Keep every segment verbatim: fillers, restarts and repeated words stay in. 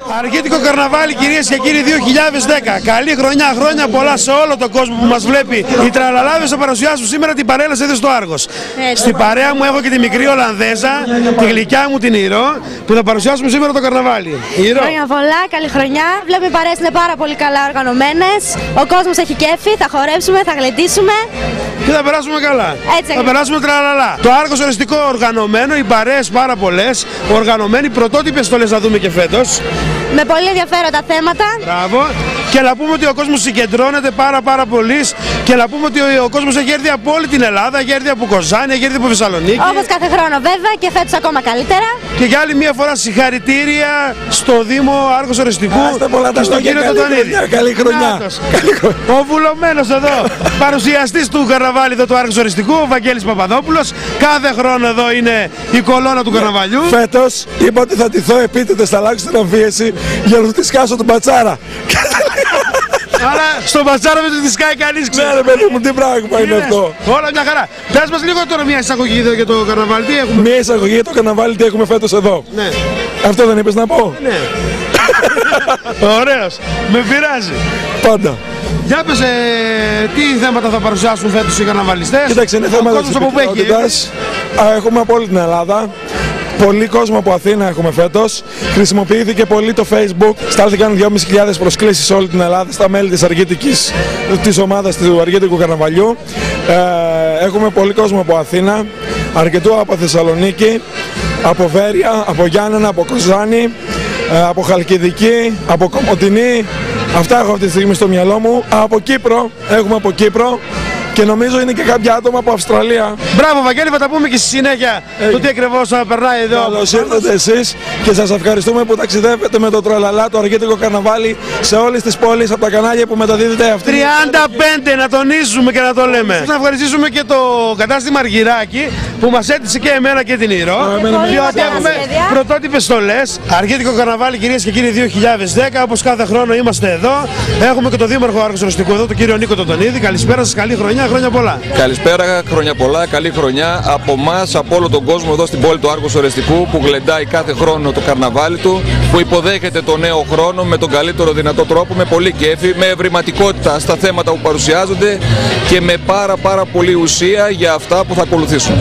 Αργίτικο καρναβάλι, κυρίες και κύριοι, δύο χιλιάδες δέκα. Καλή χρονιά, χρόνια πολλά σε όλο τον κόσμο που μας βλέπει. Οι τραλαλάδες θα παρουσιάσουν σήμερα την παρέλαση εδώ στο Άργος. Στην παρέα μου έχω και τη μικρή Ολλανδέζα, τη γλυκιά μου την Ηρώ, που θα παρουσιάσουμε σήμερα το καρναβάλι. Ηρώ. Χρόνια πολλά, καλή χρονιά. Βλέπουμε οι παρέες είναι πάρα πολύ καλά οργανωμένες. Ο κόσμος έχει κέφι, θα χορέψουμε, θα γλεντήσουμε. Και θα περάσουμε καλά. Έτσι, θα περάσουμε τραλαλά. Το Άργος οριστικό οργανωμένο, οι παρέες πάρα πολλές, οργανωμένοι, πρωτότυπες στολές να δούμε και φέτος. Με πολύ ενδιαφέροντα θέματα. Μπράβο. Και να πούμε ότι ο κόσμος συγκεντρώνεται πάρα πάρα πολύ και να πούμε ότι ο κόσμος έχει έρθει από όλη την Ελλάδα, έχει έρθει από Κοζάνη, έχει έρθει από Θεσσαλονίκη. Όπως κάθε χρόνο βέβαια και φέτος ακόμα καλύτερα. Και για άλλη μια φορά συγχαρητήρια στο Δήμο Άργος Οριστικού και στον κύριο Τοντονίδη. Καλή χρονιά. Ο βουλωμένος εδώ, παρουσιαστής του καρναβάλι εδώ του Άργος Οριστικού, ο Βαγγέλης Παπαδόπουλος. Κάθε χρόνο εδώ είναι η κολόνα του καρναβαλιού. Φέτος είπα ότι θα τηθώ επίτηδες, θα αλλάξω την αμφίεση για να του τη σκάσω τον πατσάρα. Αλλά στον πατσάρα δεν του τη σκάει κανείς, ξέρω. Ναι, ρε παιδί μου, τι πράγμα είναι αυτό. Όλα μια χαρά. Πες μας λίγο τώρα μια εισαγωγή για το καρναβάλι, τι έχουμε. Μια εισαγωγή για το καρναβάλι, τι έχουμε φέτος εδώ. Ναι. Αυτό δεν είπες να πω. Ναι. Ωραίος. Με πειράζει. Πάντα. Για πες, ε, τι θέματα θα παρουσιάσουν φέτος οι καρναβαλιστές. Κοίταξε, είναι θέματα της επικοινότητας. Έχουμε από όλη την Ελλάδα. Πολύ κόσμο από Αθήνα έχουμε φέτος. Χρησιμοποιήθηκε πολύ το Facebook. Στάλθηκαν δυόμισι χιλιάδες προσκλήσεις σε όλη την Ελλάδα στα μέλη της, αργήτικης, της ομάδας του Αργίτικου Καρναβαλιού. Ε, έχουμε πολύ κόσμο από Αθήνα, αρκετού από Θεσσαλονίκη, από Βέρεια, από Γιάννενα, από Κοζάνη, ε, από Χαλκιδική, από Κομοτηνή. Αυτά έχω αυτή τη στιγμή στο μυαλό μου. Από Κύπρο, έχουμε από Κύπρο. Και νομίζω είναι και κάποια άτομα από Αυστραλία. Μπράβο, Βαγγέλη, θα τα πούμε και στη συνέχεια το τι ακριβώς θα περνάει εδώ. Καλώς ήρθατε εσείς και σας ευχαριστούμε που ταξιδεύετε με το τραλαλά, το Αργίτικο Καρναβάλι, σε όλες τις πόλεις από τα κανάλια που μεταδίδεται αυτή. τριάντα πέντε να τονίζουμε και να το λέμε. Να ευχαριστήσουμε και το κατάστημα Αργυράκη που μας έτησε και εμένα και την Ηρώ. Διότι έχουμε πρωτότυπες στολές. Αργίτικο Καρναβάλι, κυρίες και κύριοι, δύο χιλιάδες δέκα. Όπως κάθε χρόνο είμαστε εδώ. Έχουμε και τον Δήμαρχο Άργος Οριστικού εδώ, τον κύριο Νίκο Τοντονίδη. Καλησπέρα σας, καλή χρονιά. Χρόνια πολλά. Καλησπέρα, χρόνια πολλά, καλή χρονιά από εμάς, από όλο τον κόσμο εδώ στην πόλη του Άργους Οριστικού που γλεντάει κάθε χρόνο το καρναβάλι του, που υποδέχεται το νέο χρόνο με τον καλύτερο δυνατό τρόπο, με πολύ κέφι, με ευρηματικότητα στα θέματα που παρουσιάζονται και με πάρα πάρα πολύ ουσία για αυτά που θα ακολουθήσουν.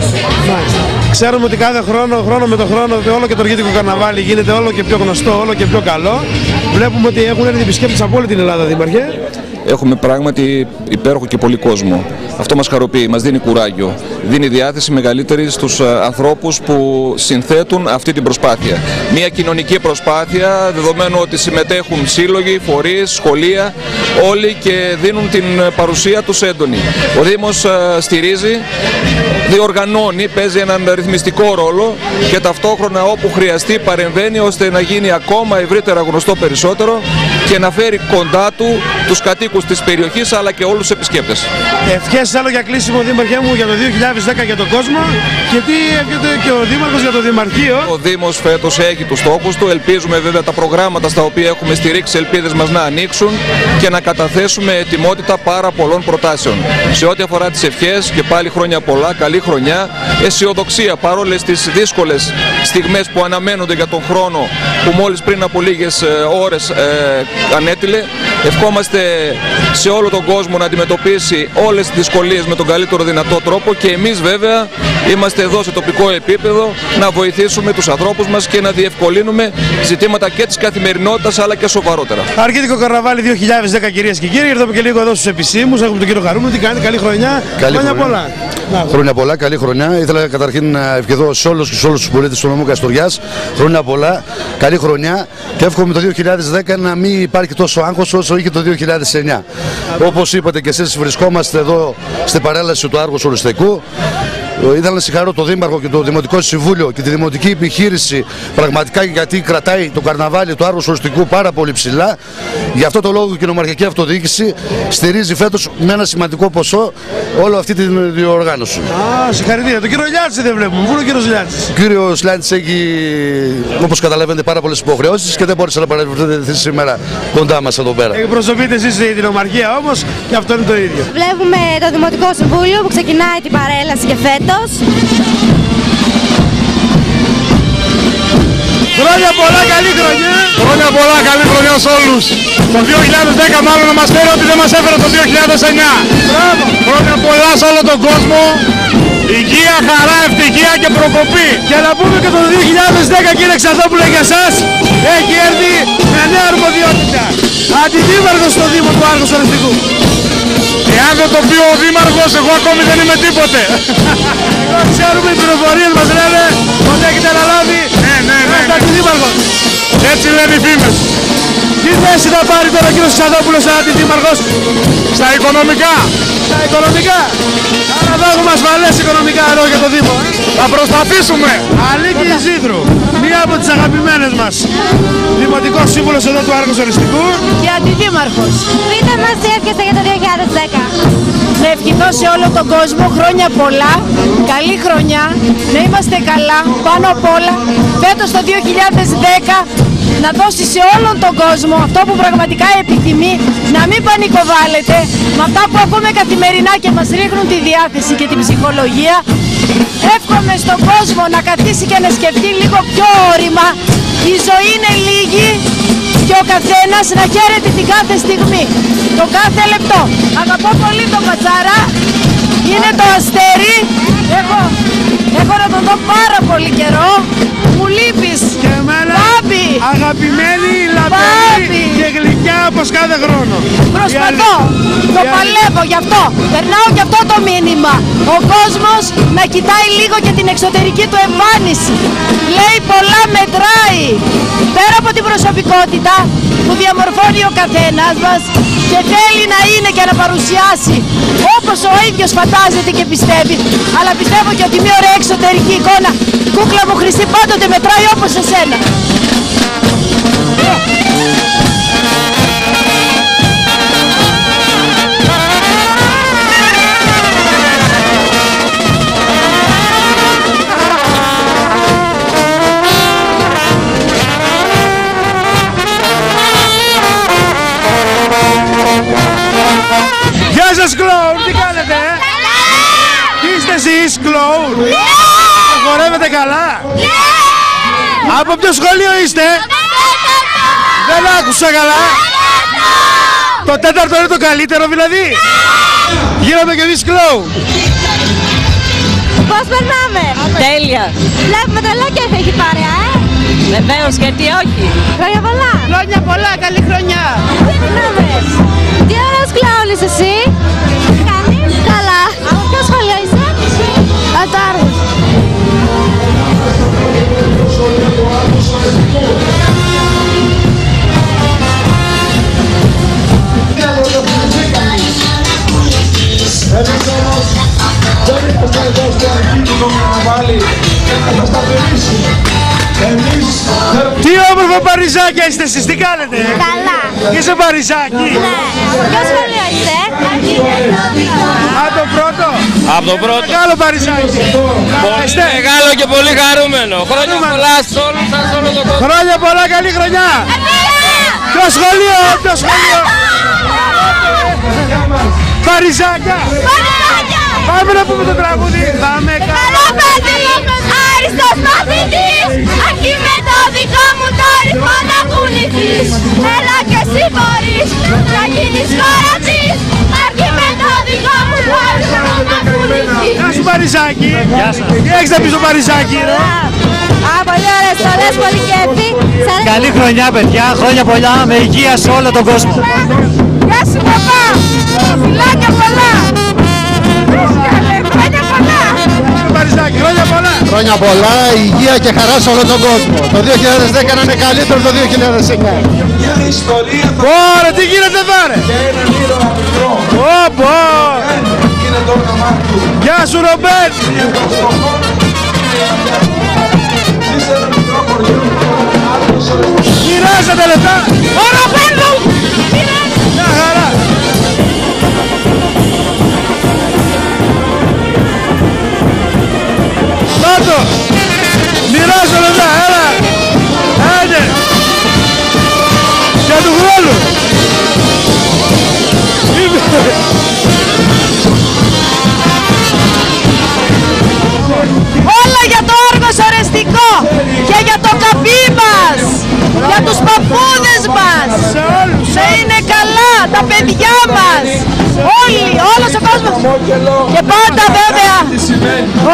Ξέρουμε ότι κάθε χρόνο, χρόνο με τον χρόνο, όλο και το Αργίτικο Καρναβάλι γίνεται όλο και πιο γνωστό, όλο και πιο καλό. Βλέπουμε ότι έχουν έρθει επισκέπτες από όλη την Ελλάδα, Δήμαρχε. Έχουμε πράγματι υπέροχο και πολύ κόσμο. Αυτό μας χαροποιεί, μας δίνει κουράγιο. Δίνει διάθεση μεγαλύτερη στους ανθρώπους που συνθέτουν αυτή την προσπάθεια. Μια κοινωνική προσπάθεια, δεδομένου ότι συμμετέχουν σύλλογοι, φορείς, σχολεία, όλοι και δίνουν την παρουσία τους έντονη. Ο Δήμος στηρίζει, διοργανώνει, παίζει έναν ρυθμιστικό ρόλο και ταυτόχρονα όπου χρειαστεί παρεμβαίνει ώστε να γίνει ακόμα ευρύτερα γνωστό περισσότερο και να φέρει κοντά του τους κατοίκους της περιοχής αλλά και όλους τους επισκέπτες. Ευχές άλλο για κλείσιμο, Δήμαρχέ μου, για το δύο χιλιάδες δέκα για τον κόσμο και τι έρχεται και ο Δήμαρχος για το Δημαρχείο. Ο Δήμος φέτος έχει τους στόχους του, ελπίζουμε βέβαια τα προγράμματα στα οποία έχουμε στηρίξει ελπίδες μας να ανοίξουν και να καταθέσουμε ετοιμότητα πάρα πολλών προτάσεων. Σε ό,τι αφορά τις ευχές και πάλι χρόνια πολλά, καλή χρονιά, αισιοδοξία παρόλες τις δύσκολες στιγμές που αναμένονται για τον χρόνο που μόλις πριν από λίγες ώρες ε, ανέτειλε. Ευχόμαστε σε όλο τον κόσμο να αντιμετωπίσει όλες τις δυσκολίες με τον καλύτερο δυνατό τρόπο και εμείς βέβαια είμαστε εδώ σε τοπικό επίπεδο να βοηθήσουμε τους ανθρώπους μας και να διευκολύνουμε ζητήματα και της καθημερινότητας αλλά και σοβαρότερα. Αργίτικο Καρναβάλι δύο χιλιάδες δέκα, κυρίες και κύριοι, ήρθαμε και λίγο εδώ στους επισήμους, έχουμε τον κύριο Χαρούμενο, τι κάνετε, καλή χρονιά, καλή χρόνια χρονιά. πολλά. Χρόνια πολλά, καλή χρονιά. Ήθελα καταρχήν να ευχηθώ σε όλους και όλους τους πολίτες του νομού Καστοριάς. Χρόνια πολλά, καλή χρονιά και εύχομαι το δύο χιλιάδες δέκα να μην υπάρχει τόσο άγχος όσο είχε το δύο χιλιάδες εννιά. Όπως είπατε και εσείς, βρισκόμαστε εδώ στην παρέλαση του Άργους Οριστικού. Ήθελα να συγχαρώ τον Δήμαρχο και το Δημοτικό Συμβούλιο και τη Δημοτική Επιχείρηση πραγματικά γιατί κρατάει το καρναβάλι του Άργους Οριστικού πάρα πολύ ψηλά. Γι' αυτό το λόγο και η Νομαρχιακή Αυτοδιοίκηση στηρίζει φέτος με ένα σημαντικό ποσό όλη αυτή την διοργάνωση. Α, συγχαρητήρια. Τον κύριο Λιάτση δεν βλέπουμε. Πού είναι ο κύριος Λιάτσης? Ο κύριος Λιάτσης έχει, όπως καταλαβαίνετε, πάρα πολλές υποχρεώσεις και δεν μπόρεσε να παρευρεθεί σήμερα κοντά μας εδώ πέρα. Εκπροσωπείτε εσείς την Ομαρχία όμως και αυτό είναι το ίδιο. Βλέπουμε το Δημοτικό Συμβούλιο που ξεκινάει την παρέλαση και φέτος. Χρόνια πολλά, καλή χρονιά. Χρόνια πολλά, καλή χρονιά σε όλους. Το δύο χιλιάδες δέκα μάλλον να μας φέρει ό,τι δεν μας έφερε το δύο χιλιάδες εννιά. Μπράβο. Χρόνια πολλά σε όλο τον κόσμο. Υγεία, χαρά, ευτυχία και προκοπή. Και να πούμε και το δύο χιλιάδες δέκα, κύριε Ξαδόπουλε, για σας έχει έρθει με νέα αρμοδιότητα. Αντιδήμαρχος στο Δήμο του Άργους Ορεστικού. Εάν δεν το πει ο Δήμαρχος, εγώ ακόμη δεν είμαι τίποτε. Εδώ ξέρουμε, οι πληροφορίες μας λένε ότι έχετε αναλάβει Ναι, ναι, ναι. ένα αντιδήμαρχος. Έτσι λένε οι φήμες. Τι θέση θα πάρει τώρα ο κύριος Ξαδόπουλος σαν αντιδήμαρχος? Στα οικονομικά. Στα οικονομικά. Άρα θα έχουμε ασφαλές οικονομικά εδώ για το Δήμο. ε. Θα προσπαθήσουμε. Αλίκη Ιζίδρου, μία από τις αγαπημένες μας δημοτικός σύμβουλος εδώ του Άργους Ορεστικού. Και αντιδήμαρχος. Πείτε μας τι εύχεστε για το δύο χιλιάδες δέκα. Να ευχηθώ σε όλο τον κόσμο χρόνια πολλά, καλή χρονιά, να είμαστε καλά, πάνω απ' όλα, φέτος το δύο χιλιάδες δέκα να δώσει σε όλον τον κόσμο αυτό που πραγματικά επιθυμεί, να μην πανικοβάλλεται με αυτά που ακούμε καθημερινά και μας ρίχνουν τη διάθεση και την ψυχολογία. Εύχομαι στον κόσμο να καθίσει και να σκεφτεί λίγο πιο όρημα. Η ζωή είναι λίγη και ο καθένας να χαίρεται την κάθε στιγμή, το κάθε λεπτό. Αγαπώ πολύ τον Πατσάρα, είναι το αστέρι, έχω, έχω να τον δω πάρα πολύ καιρό. Μου λείπεις, Και εμένα Μπάμπη, αγαπημένη, λαμπερή Μπάμπη. και γλυκιά όπως κάθε χρόνο. Προσπαθώ, Η το άλλη- παλεύω γι' αυτό, περνάω γι' αυτό το μήνυμα. Ο κόσμος να κοιτάει λίγο και την εξωτερική του εμφάνιση. Λέει πολλά μετράει, πέρα από την προσωπικότητα που διαμορφώνει ο καθένας μας και θέλει να είναι και να παρουσιάσει όπως ο ίδιος φαντάζεται και πιστεύει. Αλλά πιστεύω και ότι μια ωραία εξωτερική εικόνα, κούκλα μου χρυσή, πάντοτε μετράει όπως εσένα. Γεια σας κλόουν, τι κάνετε ε? Τι είστε εσείς κλόουν? Χορεύετε καλά? Από ποιο σχολείο είστε? Δεν άκουσα καλά. Το τέταρτο είναι το καλύτερο δηλαδή? Γίναμε κι εμείς κλόουν. Πώς περνάμε? Τέλεια. Βλέπουμε το Λόκεφ έχει παρέα, ε! Βεβαίως, γιατί όχι. Χρόνια πολλά! Χρόνια πολλά, καλή χρονιά. Περνάμε! Τι ωραίος κλάουν είσαι εσύ! Τι κάνεις? Καλά! Από ποιο σχολείο είσαι? Από το Άργους. Τι όμορφο Παριζάκια είστε εσείς, τι κάνετε? Καλά! Είσαι Παριζάκι? Ναι! Από ποιο σχολείο είσαι? Από το πρώτο? Από το πρώτο. Μεγάλο Παριζάκι. Είστε. Μεγάλο και πολύ χαρούμενο. Χρόνια πολλά σε όλους σας, όλο τον κόσμο. Χρόνια πολλά, καλή χρονιά. Ποιο σχολείο, ποιο σχολείο? Παριζάκια. Πάμε να πούμε το τραγούδι. Πάμε Καλό παιδί! Άριστος μαθητής! Αρκεί με το δικό μου το ρυθμό να κουνηθείς. Έλα και εσύ μπορείς να γίνεις χωρατής. Αρκεί με το δικό μου το ρυθμό να κουνηθείς. Γεια σου Παριζάκη. Τι έχεις να πεις στο Παριζάκη ρε? Α, πολύ ωραίες στολές, πολύ κέφι. Σ' αρέσει? Καλή χρονιά παιδιά, χρόνια πολλά, με υγεία σε όλο τον κόσμο. Γεια σου παπά! Φιλάκια πολλά! Χρόνια πολλά! Παριζάκη, χρόνια πολλά. Χρόνια πολλά, υγεία και χαρά σε όλο τον κόσμο. Το δύο χιλιάδες δέκα να είναι καλύτερο το δύο χιλιάδες εννιά. Ωραία, τι γίνεται εδώ ρε? Πω πω. Γεια σου Ρομπέρτ. Μοιράζατε λεφτά. Ο Ρομπέρτο! Μια χαρά. Πάτο. Μοιράζω λεφτά, έλα. Άντε. Για του χρόνου. Όλα για το Άργος Ορεστικό και για το καπίμα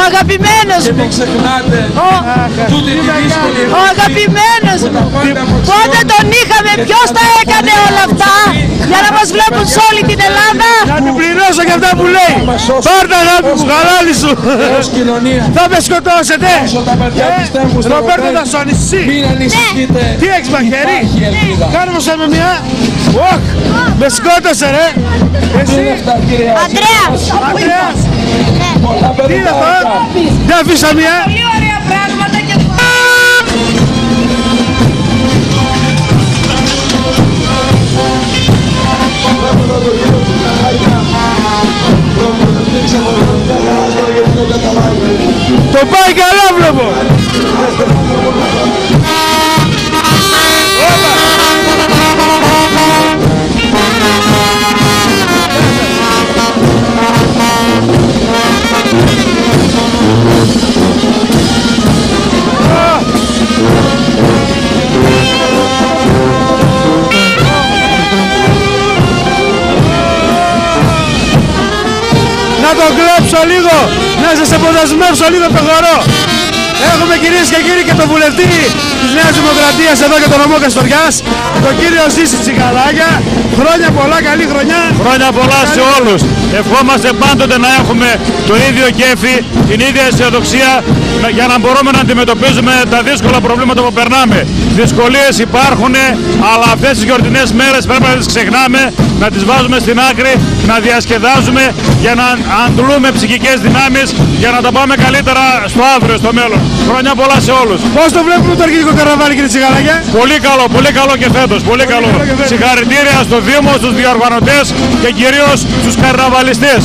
αγαπημένος μου. Ο, ο αγαπημένος μου. Πότε τον είχαμε, ποιος τα έκανε όλα αυτά για να μας βλέπουν σε όλη την Ελλάδα. Να την πληρώσω για αυτά που λέει. Πάρτα αγάπη μου, χαλάλι σου. Θα με σκοτώσετε. Ρομπέρτο θα σώνεις εσύ. Τι έχεις μαχαίρι. Κάνουμε σαν με μια. Οχ, με σκότωσε ρε. Εσύ. Ανδρέας. Ανδρέας. Τι είναι αυτό. Για αφήσα μια. Πολύ ωραία πράγματα και... Το πάει καλά βλέπω. Να το κλέψω λίγο, να σας αποδεσμεύσω λίγο το χορό. Έχουμε κυρίες και κύριοι και τον βουλευτή της Νέας Δημοκρατίας εδώ και τον νομό Καστοριάς, τον κύριο Ζήση Τσιγαλάκια. Χρόνια πολλά, καλή χρονιά. Χρόνια πολλά σε όλους. Ευχόμαστε πάντοτε να έχουμε το ίδιο κέφι, την ίδια αισιοδοξία για να μπορούμε να αντιμετωπίζουμε τα δύσκολα προβλήματα που περνάμε. Δυσκολίες υπάρχουν, αλλά αυτές τις γιορτινές μέρες πρέπει να τις ξεχνάμε, να τις βάζουμε στην άκρη, να διασκεδάζουμε για να αντλούμε ψυχικές δυνάμεις για να τα πάμε καλύτερα στο αύριο, στο μέλλον. Χρόνια πολλά σε όλους. Πώς το βλέπουμε το αρχιτικό καρναβάλι, κύριε Τσιγαλάκια. Πολύ καλό, πολύ καλό και φέτος, πολύ καλό. Συγχαρητήρια στο Δήμο, στους διοργανωτές και κυρίως στους καρναβαλιστές.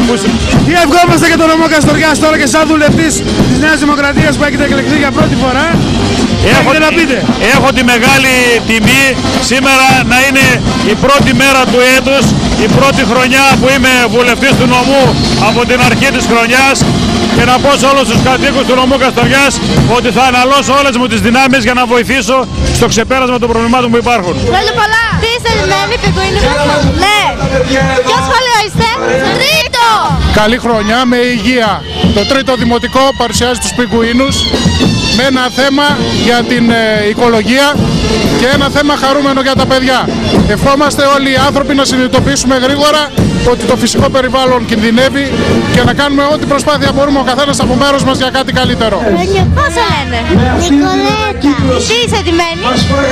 Τι ευχόμαστε για τον νομό Καστοριάς τώρα και σαν βουλευτής της Νέας Δημοκρατίας που έχετε εκλεχθεί για πρώτη φορά. Έχω, να πείτε. έχω τη μεγάλη τιμή σήμερα να είναι η πρώτη μέρα του έτους, η πρώτη χρονιά που είμαι βουλευτής του νομού από την αρχή της χρονιάς και να πω σε όλους τους κατοίκους του νομού Καστοριάς ότι θα αναλώσω όλες μου τις δυνάμεις για να βοηθήσω στο ξεπέρασμα των προβλημάτων που υπάρχουν. Χρόνια πολλά. Τι είστε δημένοι, πιγκουίνοι μου. Ναι. Ποιο σχολείο είστε? Τρίτο. Καλή χρονιά με υγεία. Το τρίτο δημοτικό παρουσιάζει τους πιγκουίνους με ένα θέμα για την ε, οικολογία και ένα θέμα χαρούμενο για τα παιδιά. Ευχόμαστε όλοι οι άνθρωποι να συνειδητοποιήσουμε γρήγορα ότι το φυσικό περιβάλλον κινδυνεύει και να κάνουμε ό,τι προσπάθεια μπορούμε ο καθένας από μέρος μας για κάτι καλύτερο. Πώς σε λένε? Νικολέτα. Τι είσαι ντυμένη?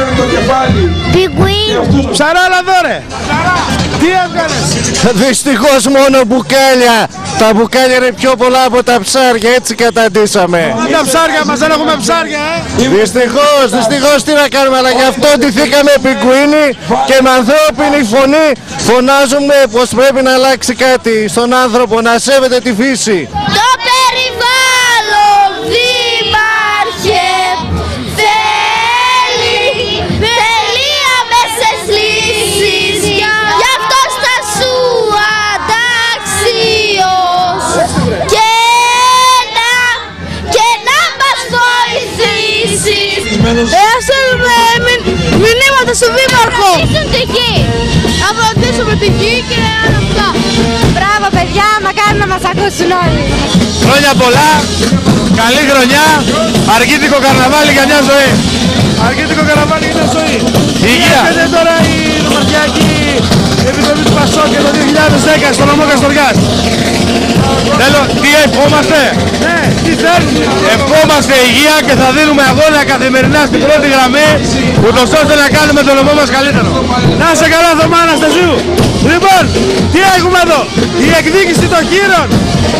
Πιγκουίν. Ψαράλα δώρε. Τι έβγαλες? Δυστυχώς μόνο μπουκάλια. Τα μπουκάλια είναι πιο πολλά από τα ψάρια, έτσι καταντήσαμε. Τα ψάρια μας, δεν έχουμε ψάρια, ε. Δυστυχώς, δυστυχώς τι να κάνουμε, αλλά γι' αυτό ντυθήκαμε πιγκουίνι και με ανθρώπινη φωνή φωνάζουμε πως πρέπει να αλλάξει κάτι στον άνθρωπο, να σέβεται τη φύση. Το περιβάλλον δήμαρχε θέλει, θέλει άμεσες λύσεις, γι' αυτό στάσου αντάξιος και να, και να μας βοηθήσεις. Ε, ας στέλνουμε μηνύματα στον δήμαρχο. Να ρωτήσουν τη γη. Να ρωτήσουμε τη γη και άλλα αυτά. Μπράβο παιδιά, μακάρι να μας ακούσουν όλοι. Χρόνια πολλά, καλή χρονιά, αργήτικο καρναβάλι για μια ζωή. Αργήτικο καρναβάλι για μια ζωή. Υγεία. Έρχεται τώρα η νομαρχιακή επιτροπή του Πασόκ και το δύο χιλιάδες δέκα στο νομό Καστοριάς. Θέλω, τι ευχόμαστε? Ναι, τι θέλουμε? Ευχόμαστε υγεία και θα δίνουμε αγώνα καθημερινά στην πρώτη γραμμή, ούτως ώστε να κάνουμε τον νομό μας καλύτερο. Να είσαι καλά Θωμά Αναστασίου. Λοιπόν, τι έχουμε εδώ? Η εκδίκηση των χείρων.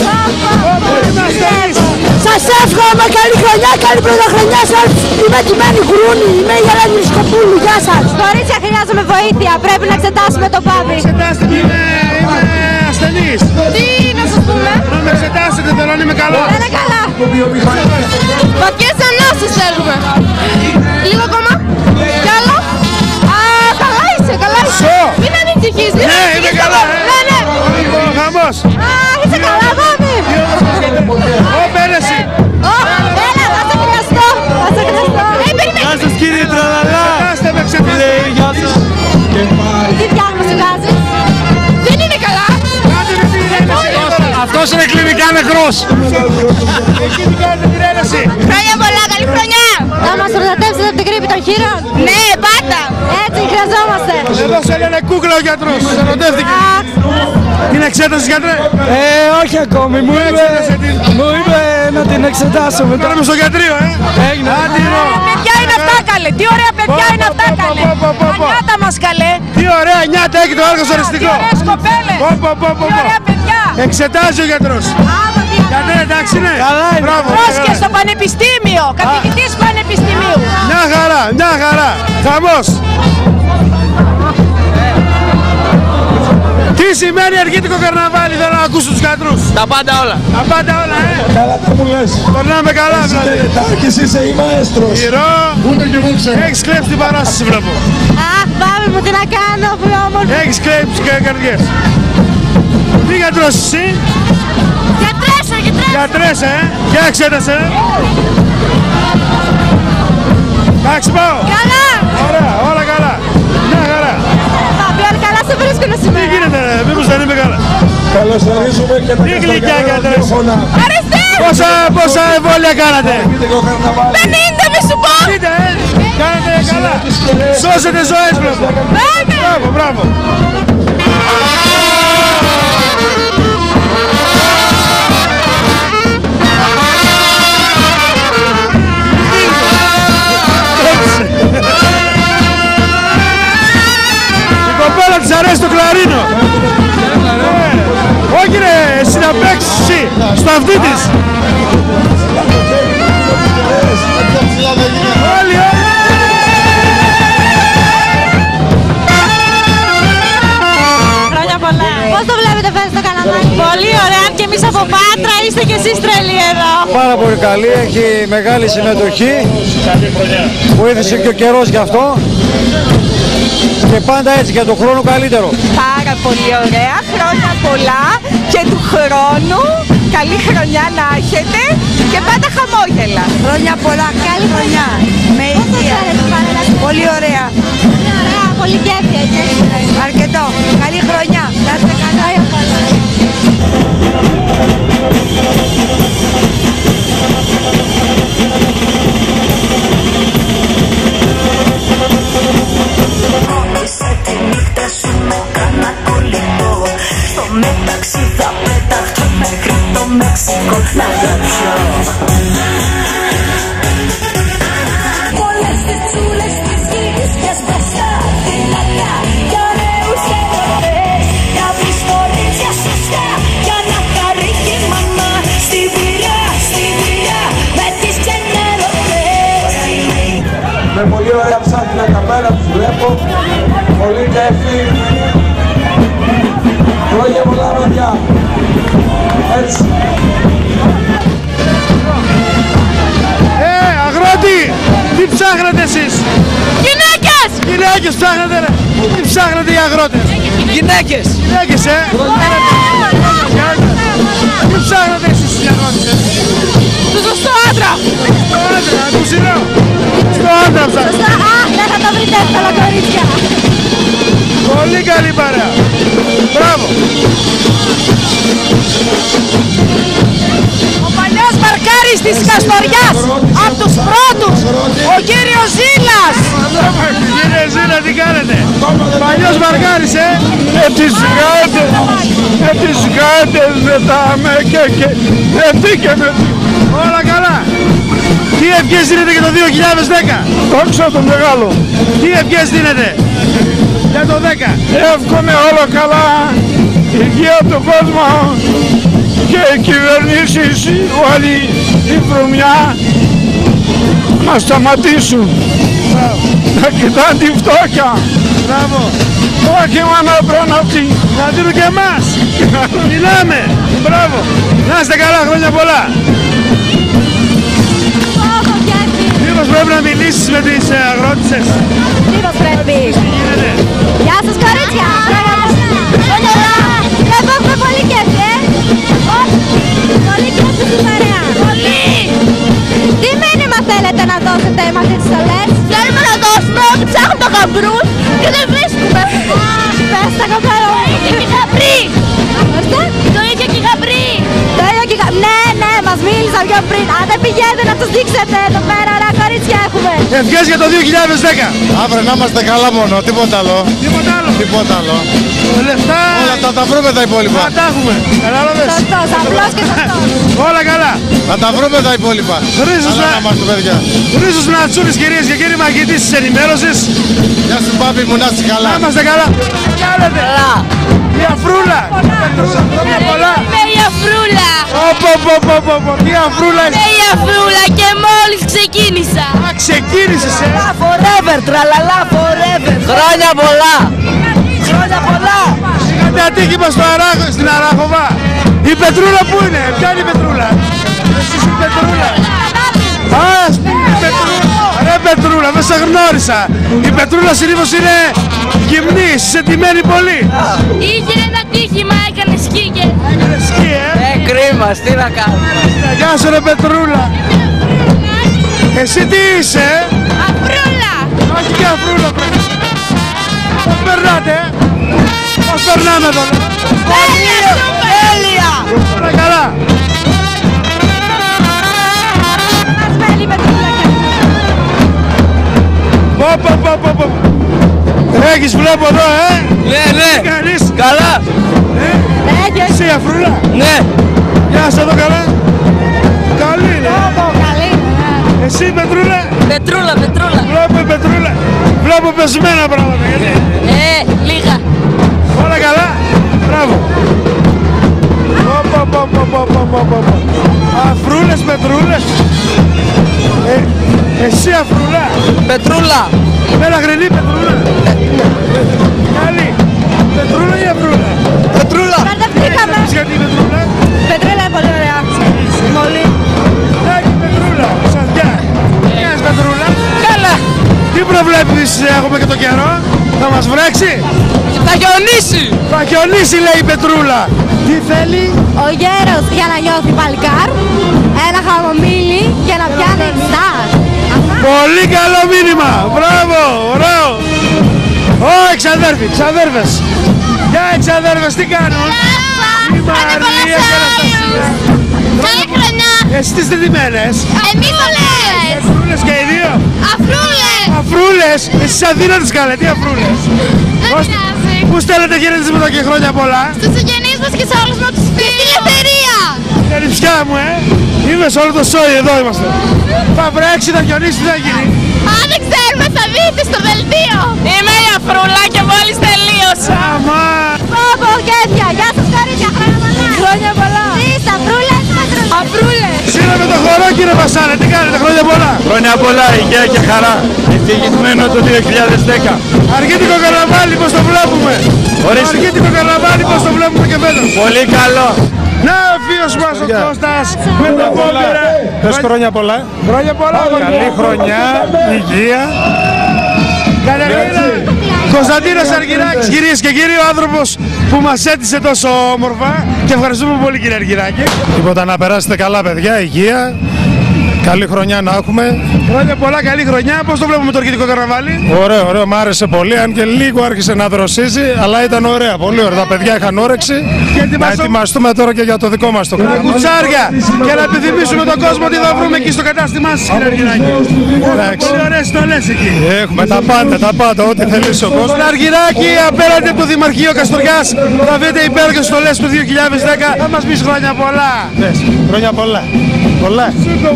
Σας εύχομαι καλή χρονιά, καλή πρωτοχρονιά σας. Είμαι Κειμένη Γρούνη, είμαι η Ελένη Ρισκοπούλου, γεια σας. Κορίτσια, χρειάζομαι βοήθεια, πρέπει να εξετάσουμε το πάδι. Εξετάστε με, είμαι, είμαι ασθενής. Τι να σας πούμε? Να με εξετάσετε, θέλω να είμαι καλά. Να είναι καλά. Βαθιές ανάσες θέλουμε. Λίγο ακόμα. Κι άλλο. Α, καλά είσαι, καλά είσαι. Μην ανησυχείς, μην Ναι, είμαι καλά. Ναι, ναι. Ο χαμός. Α, είσαι καλά, Βάμι. Ω, πέρασε. Ω, έλα, θα σε χρειαστώ. Θα σε χρειαστώ. Ε, περιμένει. Γεια σας κύριε Τραλαλά. Εξετάστε με, εξετάστε. Γεια σας. Τι διάγνωση βγάζεις? Δεν είναι καλά. Κάντε με τι είναι. Αυτός είναι κλινική. πια νεκρός. Εκεί τι κάνετε την έλαση. Χρόνια πολλά, καλή χρονιά! Θα μας προστατεύσετε από την κρύπη των χείρων. Ναι, πάντα! Έτσι, χρειαζόμαστε. Εδώ σε λένε κούκλα ο γιατρός. Σε ερωτεύτηκε. Την εξέταση, γιατρέ. Ε, όχι ακόμη. Μου είπε, μου είπε να την εξετάσω μετά. Τώρα είμαι στο γιατρείο, ε. Έγινε. Παιδιά είναι αυτά καλέ, τι ωραία παιδιά είναι αυτά καλέ. Νιάτα μας καλέ. Τι ωραία νιάτα έχει το άργος οριστικό. Τι ωραίες κοπέλες. Τι ωραία παιδιά. Εξετάζει ο γιατρός. Γιατρέ, εντάξει είναι. Καλά είναι. Πώς και στο πανεπιστήμιο, καθηγητής πανεπιστημίου. Μια χαρά, μια χαρά. Χαμός. Τι σημαίνει αργήτικο καρναβάλι, θέλω να ακούσω τους γιατρούς. Τα πάντα όλα. Τα πάντα όλα, ε. Καλά τα μου λες. Περνάμε καλά, δηλαδή. Τάκης είσαι η μαέστρος. Ηρώ, έχεις κλέψει την παράσταση, βλέπω. Αχ, μπάμπη μου, τι να κάνω, όμορφη. Έχεις κλέψει και καρδιές. Τι γιατρός εσύ. Γιατρέσαι, γιατρέσαι. Γιατρές, ε. Και εξέτασε. Εντάξει, πάω. Καλά. Ωραία, όλα καλά. Μια χαρά. Μπάμπη, όλα καλά σε βρίσκουνε Τι σήμερα. γίνεται, ρε, μήπως δεν είμαι καλά. Καλωσορίζουμε και τα Τι γλυκιά γιατρές. Ευχαριστώ. Πόσα, πόσα εμβόλια κάνατε. πενήντα μη σου πω. Πείτε, ε. Κάνετε καλά. Σώσετε ζωές, βλέπω. Μπράβο, μπράβο. Η κοπέλα της αρέσει το κλαρίνο. Όχι ρε, εσύ να παίξεις εσύ, στο αυτί της. Όλοι, όλοι. Χρόνια πολλά. Πώς το βλέπετε φέτος το καναλάκι. Πολύ ωραία, και εμείς από Πάτρα είστε και εσείς τρελοί εδώ. Πάρα πολύ καλή, έχει μεγάλη συμμετοχή. Βοήθησε και ο καιρός γι' αυτό. Και πάντα έτσι, για τον χρόνο καλύτερο. Πάρα πολύ ωραία, χρόνια πολλά και του χρόνου. Καλή χρονιά να έχετε και πάντα χαμόγελα. Χρόνια πολλά, καλή χρονιά. Με υγεία. Πολύ ωραία. Πολύ ωραία, πολύ κέφι έτσι. Αρκετό. Καλή χρονιά. Να είστε καλά. Τη νύχτα σου με κάνα κολλητό. Στο μεταξύ θα πεταχτώ μέχρι το Μεξικό να γράψω. Πολλές πιτσούλες της γης και σπασά δυνατά. Για νέους και κοπές, για βρεις κορίτσια σωστά. Για να χαρεί και η μαμά στη βυριά, στη βυριά με τις ξενερωτές. Με πολύ ωραία ψάχνα καμπέρα τους βλέπω. Πολύ κέφι. Χρόνια πολλά παιδιά. Έτσι. Ε, αγρότη, τι ψάχνετε εσείς. Γυναίκες! Γυναίκες ψάχνετε ρε. Τι ψάχνετε οι αγρότες. Γυναίκες. Γυναίκες, ε. Τι ψάχνετε εσείς οι αγρότες. Στο σωστό άντρα! Στο άντρα, ακουσινό. Στο άντρα ψάχνετε. Α, δεν θα το βρείτε εύκολα κορίτσια. Πολύ καλή παρέα. Μπράβο. Ο παλιός μαρκάρης της Καστοριάς, από τους πρώτους, ο κύριος Ζήλας. Κύριε Ζήλα, τι κάνετε. Παλιός μαρκάρης, ε. Με τις γάτες, με τις γάτες μετάμε και και και με... Όλα καλά. Τι ευχές δίνετε για το δύο χιλιάδες δέκα. Δόξα το μεγάλο. Τι ευχές δίνετε για το δέκα. Εύχομαι όλο καλά, υγεία του κόσμου και οι κυβερνήσεις όλη η βρωμιά να σταματήσουν. Να κοιτάνε τη φτώχεια. Μπράβο. Όχι μόνο πρέπει αυτοί. Να δίνουν και εμάς. Μιλάμε. Μπράβο. Να είστε καλά, χρόνια πολλά. Μήπως πρέπει να μιλήσεις με τις ε, αγρότησες. Μήπως πρέπει. Γεια σας κορίτσια. Χρόνια πολλά. Εδώ έχουμε πολύ κέφι, ε. Πολύ κέφι στην παρέα. Πολύ. Τι μήνυμα θέλετε να δώσετε με αυτές τις στολές. Θέλουμε να δώσουμε ότι ψάχνουμε γαμπρούς και δεν βρίσκουμε. Πες τα κοπέλα. Το ίδιο και οι γαμπροί. Το ίδιο και οι γαμπροί. Το ίδιο και οι πιο πριν. Αν δεν πηγαίνετε να τους δείξετε εδώ πέρα, ωραία κορίτσια έχουμε. Ευχές για το δύο χιλιάδες δέκα. Αύριο να είμαστε καλά μόνο, τίποτα άλλο. Τίποτα άλλο. Τίποτα άλλο. Λεφτά. Όλα τα, τα βρούμε τα υπόλοιπα. Θα τα έχουμε. Κατάλαβες. Σωστός, απλός και σωστός. Όλα καλά. Θα τα βρούμε τα υπόλοιπα. Χρήστος Καλά να είμαστε παιδιά. Χρήστος Νατσούρης, κυρίες και κύριοι, μαγητής της ενημέρωσης. Γεια σου πάπη μου, να είσαι καλά. Να είμαστε καλά. Κάνετε. Η Αφρούλα. Χρόνια πολλά. Είμαι η Αφρούλα. Οπο, οπο, οπο, οπο. Τι Αφρούλα είσαι. Είμαι η Αφρούλα και μόλις ξεκίνησα. Α, ξεκίνησες, ε. Forever, τραλαλά, forever. Χρόνια πολλά. Χρόνια πολλά. Είχατε ατύχημα στο Αράχο, στην Αράχοβα. Η Πετρούλα πού είναι, ποια είναι η Πετρούλα. Εσείς η Πετρούλα. Α, ας πούμε η Πετρούλα. Ρε Πετρούλα, δεν σε γνώρισα. Η Πετρούλα συνήθως είναι γυμνή, είσαι ντυμένη πολύ. Είχε ένα ατύχημα, έκανε σκι και... Έκανε σκι, ε. Ε, κρίμα, τι να κάνουμε. Γεια σου ρε Πετρούλα. Εσύ τι είσαι, ε. Αφρούλα. Όχι και Αφρούλα. Πώς περνάτε, ε. Πώς περνάμε εδώ. Τέλεια, τέλεια. Όλα καλά. Μας μέλει η Πετρούλα και... Πω, πω, πω, πω, πω. Έχεις βλέπω εδώ, ε. Ναι, ναι. Τι κάνεις. Καλά. Ε, Ναι, και εσύ η Αφρούλα. Ναι. Γεια σας εδώ καλά. Καλή είναι. Όπο, καλή. Εσύ Πετρούλα. Πετρούλα, Πετρούλα. Βλέπω η Πετρούλα. Βλέπω πεσμένα πράγματα. Γιατί. Ε, λίγα. Όλα καλά. Μπράβο. Πω, πω, πω, πω, πω, πω, πω, πω, πω. Αφρούλες, Πετρούλες. Ε, εσύ Αφρούλα. Πετρούλα. Μελαγρινή Πετρούλα. Καλή. Πετρούλα ή Αφρούλα. Πετρούλα. Μπερδευτήκαμε. Έχεις γιατί η Πετρούλα. Πετρούλα είναι πολύ ωραία. Μόλι. Έχει Πετρούλα. Σαδιά. Τι κάνεις Πετρούλα. Καλά. Τι προβλέπεις, έχουμε και το καιρό. Θα μας βρέξει. Θα χιονίσει. Θα χιονίσει λέει η Πετρούλα. Τι θέλει. Ο γέρος για να νιώθει παλικάρ, ένα χαμομήλι και να πιάνει στάρ. Πολύ καλό μήνυμα. Μπράβο. Ωραίο. Ω, εξαδέρφοι, εξαδέρφες. Γεια εξαδέρφες, τι κάνουν. Η Μαρία και Αναστασία. Καλή χρονιά. Εσείς τις δεδημένες. Εμείς όλες. Αφρούλες και οι δύο. Αφρούλες. Αφρούλες. Εσείς αδύνατες καλέ, τι αφρούλες. Δεν πειράζει. Πού στέλνετε χαιρετίσματα και χρόνια πολλά. Στους συγγενείς μας και σε όλους μας τους φίλους. Στην ελευθερία. Η ανιψιά μου, ε. Είμαι σε όλο το σόι, εδώ είμαστε. Θα βρέξει, θα χιονίσει, τι θα γίνει. Α, δεν ξέρουμε, θα δείτε στο δελτίο. Είμαι η Αφρούλα και μόλις τελείωσα. Αμάν. Πόπο, κέφια. Γεια σας κορίτσια, χρόνια πολλά. Χρόνια πολλά. Είστε αφρούλες, Πετρούλες. Αφρούλες. Σύναμε το χορό κύριε Βασάνε, τι κάνετε, χρόνια πολλά. Χρόνια πολλά, υγεία και χαρά. Ευτυχισμένο το δύο χιλιάδες δέκα. Αργήτικο καρναβάλι, πώς το βλέπουμε. Ορίστε. Αργήτικο καρναβάλι, πώς το βλέπουμε και φέτος. Πολύ καλό. Να ο φίλος μας ο Κώστας με τα πόντερα. Πες χρόνια πολλά. Χρόνια πολλά. Καλή χρονιά, υγεία. Καταρχήν, Κωνσταντίνος Αργυράκης, κυρίες και κύριοι, ο άνθρωπος που μας έτησε τόσο όμορφα και ευχαριστούμε πολύ κύριε Αργυράκη. Τίποτα, να περάσετε καλά παιδιά, υγεία. Καλή χρονιά να έχουμε. Χρόνια πολλά, καλή χρονιά. Πώς το βλέπουμε το αργητικό καρναβάλι. Ωραίο, ωραίο, μ' άρεσε πολύ. Αν και λίγο άρχισε να δροσίζει, αλλά ήταν ωραία. Πολύ ωραία. Τα παιδιά είχαν όρεξη. Να ετοιμαστούμε τώρα και για το δικό μας το Τα κράτος. κουτσάρια και να επιθυμίσουμε τον κόσμο τι θα βρούμε εκεί στο κατάστημά σας, κύριε Αργυράκη. Πολύ ωραίες στολές εκεί. Έχουμε τα πάντα, τα πάντα, ό,τι θέλει ο κόσμος. Στον Αργυράκη, απέναντι από το Δημαρχείο Καστοριάς, θα βρείτε υπέροχες στολές του δύο χιλιάδες δέκα. Θα μας πεις χρόνια πολλά. Χρόνια πολλά. Πολλά.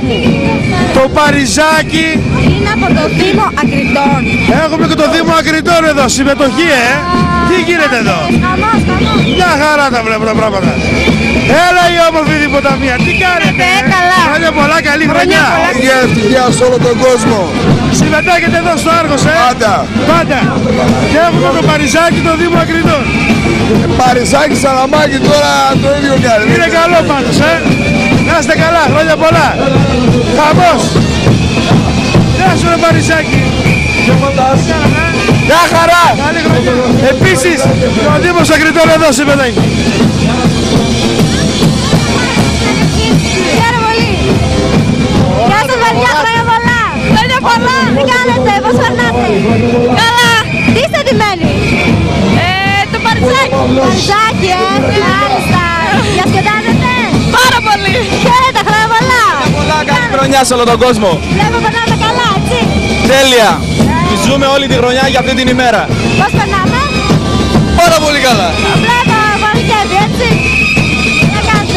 Το Παριζάκι. Είναι από το Δήμο Ακριτών. Έχουμε και το Δήμο Ακριτών εδώ, συμμετοχή, ε. Τι γίνεται εδώ. Χαμός, χαμός. Μια χαρά τα βλέπω τα πράγματα. Έλα η όμορφη διποταμία, τι κάνετε. Ε, καλά. Χρόνια πολλά, καλή χρονιά. Υγεία, ευτυχία σε όλο τον κόσμο. Συμμετέχετε εδώ στο Άργος, ε. Πάντα. Πάντα. Και έχουμε το Παριζάκι, το Δήμο Ακριτών. Παρισάκι, Σαλαμάκι τώρα το ίδιο κάνει. Είναι καλό πάντως, ε. Να είστε καλά, χρόνια πολλά. Χαμός. Γεια σου ρε Παριζάκι. Γεια χαρά. Καλή χρονιά. Επίσης, ο Δήμος Ακριτών εδώ συμμετέχει. Χαίρομαι πολύ. Γεια σας παιδιά, χρόνια πολλά. Χρόνια πολλά. Τι κάνετε, πώς περνάτε. Καλά. Τι είστε ντυμένοι. Ε, το Παριζάκι. Παριζάκι, ε. Μάλιστα. Διασκεδάζετε. Πάρα πολύ. Χαίρετε, χρόνια πολλά. χρονιά σε όλο τον κόσμο. Βλέπω περνάμε καλά, έτσι. Τέλεια. Τη ζούμε όλη τη χρονιά για αυτή την ημέρα. Πώς περνάμε? Πάρα πολύ καλά. Βλέπω πολύ κέφι, έτσι. Να κάνετε.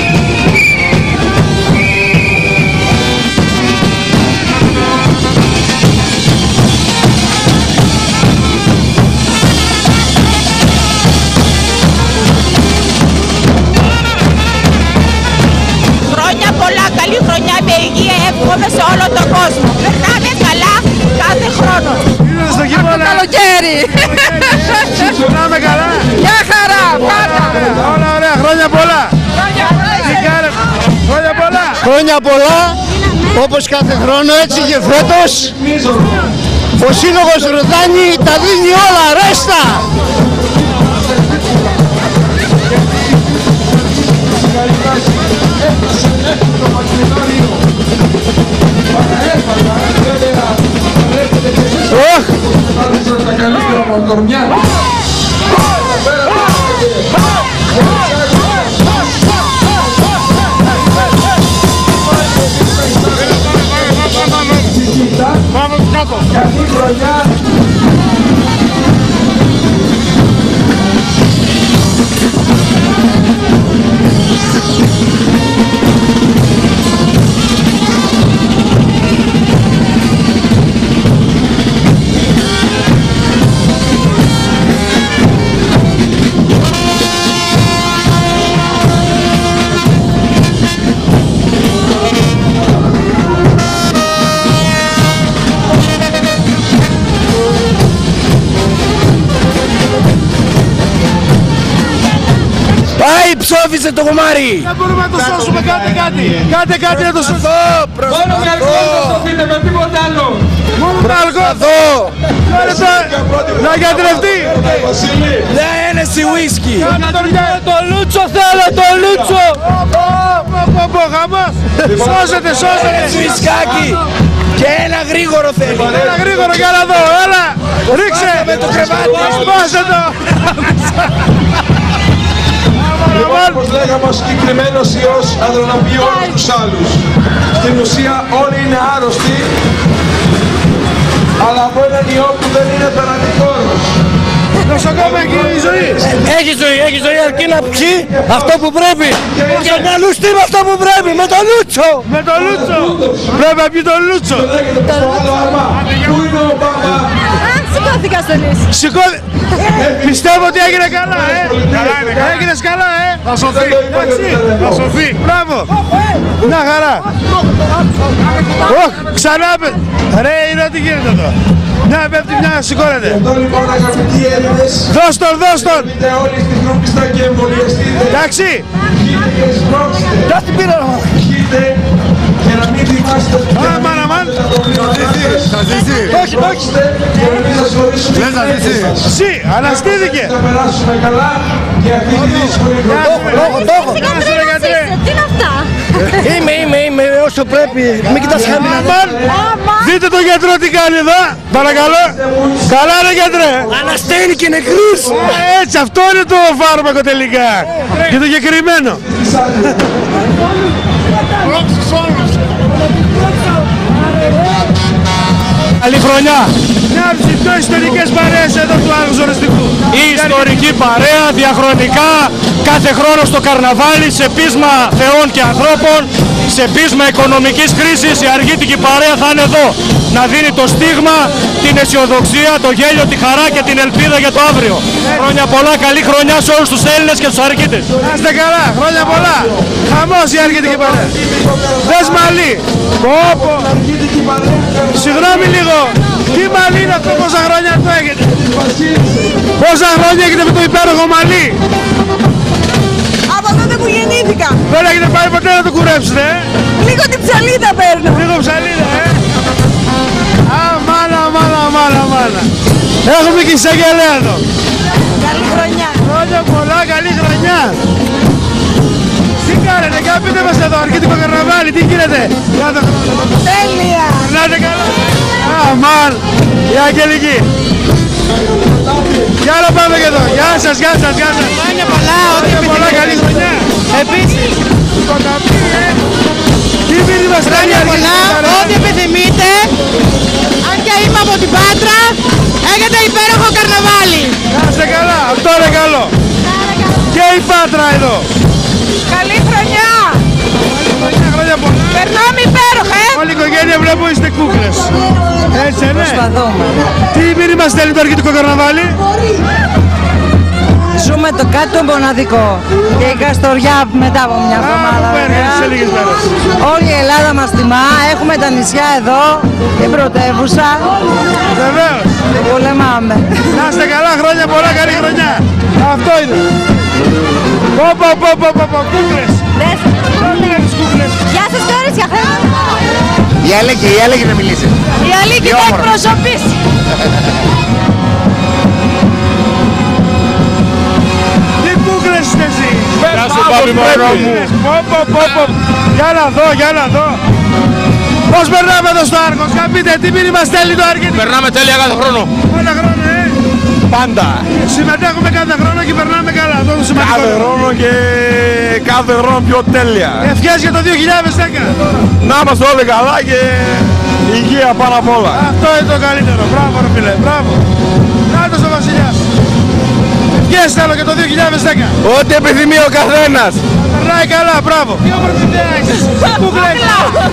Χρόνια πολλά, καλή χρονιά με υγεία, εύχομαι σε όλο τον κόσμο. Περνάμε καλά κάθε χρόνο. Είναι στο κήπο, καλοκαίρι. Περνάμε καλά. Γεια χαρά, πάντα. Όλα ωραία, χρόνια πολλά. Χρόνια πολλά. Χρόνια πολλά, όπως κάθε χρόνο, έτσι και φέτος. Ο Σύλλογος Ροδάνη τα δίνει όλα, ρέστα. Πάμε κάτω. Πάει, ψόφισε το γομάρι! Δεν μπορούμε να το σώσουμε, κάντε κάτι! Κάντε κάτι να το σώσουμε! Μόνο με αλκοόλ θα το πείτε, με τίποτα άλλο! Μόνο με αλκοόλ! Να γιατρευτεί! Ναι, ένεση ουίσκι! Το Λούτσο θέλω, το Λούτσο! Πω πω χαμός! Σώζεται, σώζεται! Σουισκάκι! Και ένα γρήγορο θέλει! Ένα γρήγορο για να δω, έλα! Ρίξε! Με το κρεβάτι! Σπάσε το! Λοιπόν, όπως λέγαμε, ο συγκεκριμένος ιός αδρανοποιεί όλους τους άλλους. Στην ουσία όλοι είναι άρρωστοι, αλλά από έναν ιό που δεν είναι θανατηφόρος. Νοσοκόμα έχει ζωή. Έχει ζωή, έχει ζωή, αρκεί να πιει αυτό που πρέπει. Και να λουστεί με αυτό που πρέπει, με το Λούτσο. Με το Λούτσο. Πρέπει να πει το Λούτσο. Πού είναι ο Μπάμπα? Σηκώθηκα στο λύση. Σηκώθη. Πιστεύω ότι έγινε καλά, ε. Καλά είναι. Έγινες καλά, ε. Θα σωθεί. Θα σωθεί. Μπράβο. Μια χαρά. Οχ, ξανά. Ρε, είναι τι γίνεται εδώ. Μια πέφτει, μια σηκώνεται. Εδώ λοιπόν, αγαπητοί Έλληνες, δώσ' τον, δώσ' τον. μπείτε όλοι στην Κρούπιστα και εμβολιαστείτε. Εντάξει. Χείτε και σπρώξτε. Δώσ' την πήρα, ρε. Χείτε και να μην θυμάστε ότι Αμάν, αμάν. θα ζήσει. Όχι, όχι. Και να μην σας χωρίσουμε την ένταση σας. Συ, αναστήθηκε. Θα περάσουμε καλά και αυτή τη δύσκολη χρονιά. Το έχω, το έχω. Τι είναι αυτά? Είμαι, είμαι, είμαι όσο πρέπει. Μην κοιτάς χαμηλά. Αμάν. Δείτε τον γιατρό τι κάνει εδώ. Παρακαλώ. Καλά ρε γιατρέ. Ανασταίνει και νεκρούς. Έτσι, αυτό είναι το φάρμακο τελικά. Και το συγκεκριμένο. Καλή χρονιά! Μια από τις πιο ιστορικές παρέες εδώ του Άγου Ζωνιστικού. Η ιστορική παρέα διαχρονικά κάθε χρόνο στο καρναβάλι σε πείσμα θεών και ανθρώπων, σε πείσμα οικονομικής κρίσης η αργήτικη παρέα θα είναι εδώ να δίνει το στίγμα, την αισιοδοξία, το γέλιο, τη χαρά και την ελπίδα για το αύριο. Χρόνια πολλά, καλή χρονιά σε όλους τους Έλληνες και τους Αργίτες. Να είστε καλά, χρόνια πολλά. Χαμός η αργήτικη παρέα. Δες μαλλί. Πόπο. Συγγνώμη λίγο. Τι μαλλί είναι αυτό, πόσα χρόνια το έχετε? Πόσα χρόνια έχετε με το υπέροχο μαλλί? Από τότε που γεννήθηκα. Δεν έχετε πάει ποτέ να το κουρέψετε, ε? Λίγο την ψαλίδα παίρνω. Λίγο ψαλίδα, ε? Αμάν, αμάν, αμάν, αμάν. Έχουμε και εισαγγελέα εδώ. Καλή χρονιά. Χρόνια πολλά, καλή χρονιά. Τι κάνετε, για πείτε μας εδώ, αργήτικο καρναβάλι, τι γίνεται? Τέλεια. Περνάτε καλά? Αμάν, η Αγγελική. Για να πάμε και εδώ. Γεια σας, γεια σας, γεια σας. Χρόνια πολλά, ό,τι πολλά, καλή χρονιά. Επίσης. Τι μήνυμα Χρόνια πολλά, ό,τι επιθυμείτε. Αν και είμαι από την Πάτρα, έχετε υπέροχο καρναβάλι. Να είστε καλά, αυτό είναι καλό. Και η Πάτρα εδώ. Καλή χρονιά. Χρόνια, χρόνια πολλά. Περνάμε υπέροχα, ε. Όλη η οικογένεια βλέπω είστε κούκλες. Έτσι, ναι. Προσπαθούμε. Τι μήνυμα στέλνει το αργητικό καρναβάλι? Ζούμε το κάτι το μοναδικό. Και η Καστοριά μετά από μια εβδομάδα. Σε λίγες μέρες. Όλη η Ελλάδα μας τιμά. Έχουμε τα νησιά εδώ, την πρωτεύουσα. Βεβαίως. Το πολεμάμε. Να είστε καλά, χρόνια πολλά, καλή χρονιά. Αυτό είναι. Πω πω πω πω πω πω, κούκλες. Γεια σας κορίτσια, Η Αλέκη, η Αλέκη να μιλήσει. η Αλίκη θα εκπροσωπήσει. Τι κούκλες είστε εσύ? Γεια σου πάλι μωρό μου. Πω πω πω πω. Για να δω, για να δω. Πώς περνάμε εδώ στο Άργος, να πείτε τι μήνυμα στέλνει το αργητικό? Περνάμε τέλεια κάθε χρόνο. Κάθε χρόνο, ε. Πάντα. Συμμετέχουμε κάθε χρόνο και περνάμε καλά. Αυτό είναι σημαντικό. Κάθε χρόνο και κάθε χρόνο πιο τέλεια. Ευχές για το δύο χιλιάδες δέκα. Να είμαστε όλοι καλά και υγεία πάνω απ' όλα. Αυτό είναι το καλύτερο. Μπράβο ρε φίλε, μπράβο. Νάτος ο Βασιλιάς. Ευχές θέλω για το δύο χιλιάδες δέκα. Ό,τι επιθυμεί ο καθένας. Περνάει καλά, μπράβο. Τι όμορφη ιδέα έχεις. Κούκλα έχεις.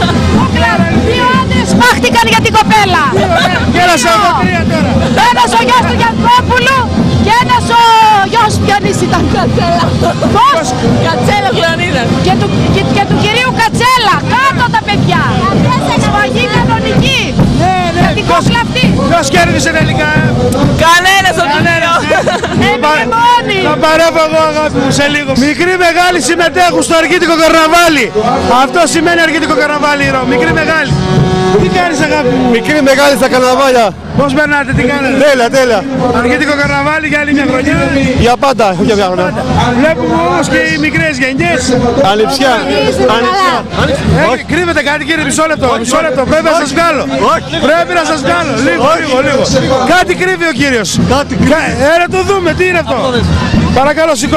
Δύο άντρες μάχτηκαν για την κοπέλα. Γέλασα εγώ τρία τώρα. Ένας ο γιος του Γιαννόπουλου και ένας ο γιος ποιανής ήταν Κατσέλα. Πώς? Κατσέλα Κλανίδα. Και του, και, και του κυρίου Κατσέλα. Κάτω τα παιδιά. Σφαγή κανονική. Ναι, ναι. Για την κόκλα αυτή. Ποιος κέρδισε τελικά? Κανένας από τους δύο. Έμεινε μόνη. Θα παρεύω εγώ αγάπη μου σε λίγο. Μικροί μεγάλοι συμμετέχουν στο αργήτικο καρναβάλι. Αυτό σημαίνει αργήτικο καρναβάλι, Ρο. Μικροί μεγάλοι. Τι κάνεις αγάπη μου? Μικρή μεγάλη στα καρναβάλια. Πώς περνάτε, τι κάνετε? Τέλεια, τέλεια. Αργήτικο καρναβάλι για άλλη μια χρονιά. Για πάντα, όχι για μια χρονιά. Βλέπουμε όμως και οι μικρές γενιές. Ανιψιά. Ανιψιά. Έχει, κρύβεται κάτι κύριε, μισό λεπτό, μισό λεπτό, πρέπει να σας βγάλω. Πρέπει να σας βγάλω, λίγο, λίγο, λίγο. Κάτι κρύβει ο κύριος. Κάτι Ε, να το δούμε, τι είναι αυτό. Παρακαλώ, σηκώ.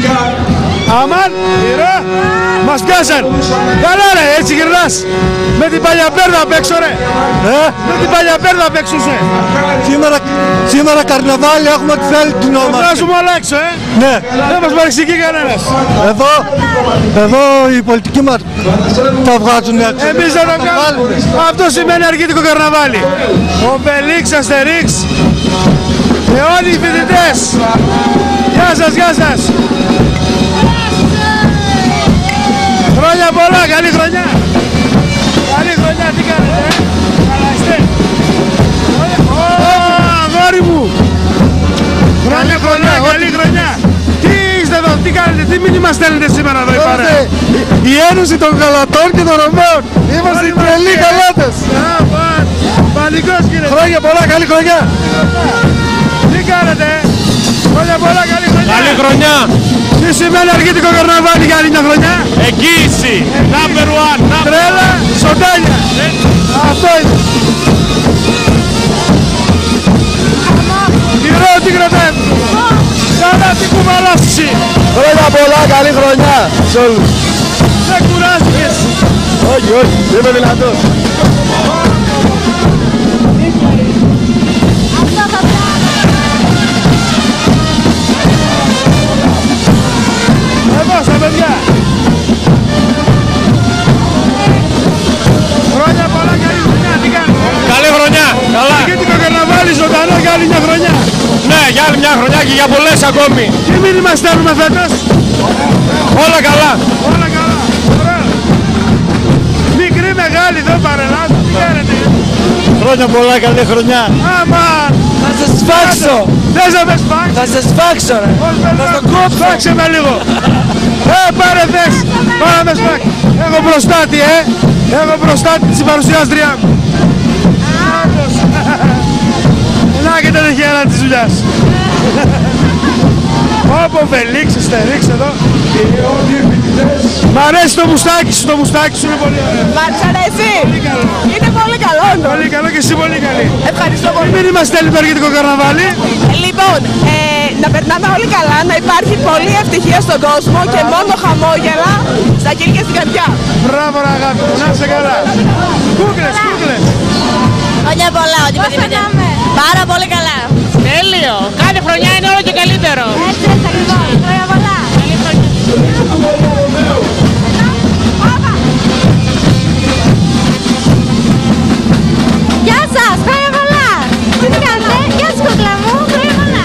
Αμάν, ηρώ, μας πιάσαν. Καλά ρε, έτσι γυρνάς. Με την παλιά πέρδα απ' έξω ρε. Ε, Με την παλιά πέρδα απ' έξω σε. σήμερα, σήμερα καρναβάλι έχουμε ό,τι θέλει την ομάδα. Βγάζουμε όλα έξω, ε. Ναι. Δεν μας παρεξηγεί κανένας. Εδώ, εδώ οι πολιτικοί μας τα βγάζουν έξω. Εμείς δεν το κάνουμε. Αυτό σημαίνει αργήτικο καρναβάλι. Ο Μπελίξ, Αστερίξ και όλοι οι φοιτητές. Γεια σας, γεια σας. Χρόνια πολλά, καλή χρονιά. Καλή χρονιά, τι κάνετε, ε? Καλά είστε? Ω, αγόρι μου. Καλή χρονιά, καλή χρονιά. Τι είστε εδώ, τι κάνετε, τι μήνυμα στέλνετε σήμερα εδώ η παρέα? Η Ένωση των Γαλατών και των Ρωμαίων. Είμαστε οι τρελοί γαλάτες. Πανικός κύριε. Χρόνια πολλά, καλή χρονιά. Τι κάνετε, ε? Χρόνια πολλά, καλή χρονιά. Καλή χρονιά. Τι σημαίνει αργήτικο καρναβάλι για άλλη μια χρονιά? Εγγύηση. Number one. Τρέλα, σοντάλια. Αυτό είναι. Κυρώ, τι κρατάει. Καλά, τι κουβαλάσει. Χρόνια πολλά, καλή χρονιά σε όλους. Δεν κουράστηκες. Όχι, όχι, δεν είμαι δυνατός. Εδώ στα παιδιά. Χρόνια πολλά, καλή χρονιά, τι κάνετε? Καλή χρονιά. Καλά. Αργήτικο καρναβάλι ζωντανό για άλλη μια χρονιά. Ναι, για άλλη μια χρονιά και για πολλές ακόμη. Τι μήνυμα στέλνουμε φέτος? Όλα καλά. Όλα καλά. Ωραία. Μικρή, μεγάλη, δεν παρελάτε. Τι κάνετε? Χρόνια πολλά, καλή χρονιά. Αμάν. Θα σας σφάξω. Θες να με σφάξεις? Θα σας σφάξω ρε. Θα στο κόψω. Σφάξε με λίγο. Ε, πάρε θες. Πάρε να με σφάξεις. Έχω προστάτη, ε. Έχω προστάτη της παρουσιάστριά μου. Να και τα δεχεία της δουλειάς. Όπο Βελίξ, Αστερίξ εδώ. Μ' αρέσει το μουστάκι σου, το μουστάκι σου είναι πολύ ωραίο. Μ' αρέσει. Πολύ καλό. Είναι πολύ καλό. το. Πολύ καλό και εσύ πολύ καλή. Ευχαριστώ πολύ. Μην είμαστε τέλει το αργητικό καρναβάλι. Λοιπόν, ε, να περνάμε όλοι καλά, να υπάρχει πολλή ευτυχία στον κόσμο και μόνο χαμόγελα στα χέρια και στην καρδιά. Μπράβο αγάπη, να είσαι καλά. Κούκλες, κούκλες. Χρόνια πολλά, ό,τι πετύχετε. Πάρα πολύ καλά. Τέλειο. Κάθε χρονιά είναι όλο και καλύτερο. Έτσι, έτσι ακριβώς. Χρόνια πολλά. Καλή χρονιά. Γεια σας, χρόνια πολλά. Τι κάνετε, γεια σας κούκλα μου, χρόνια πολλά.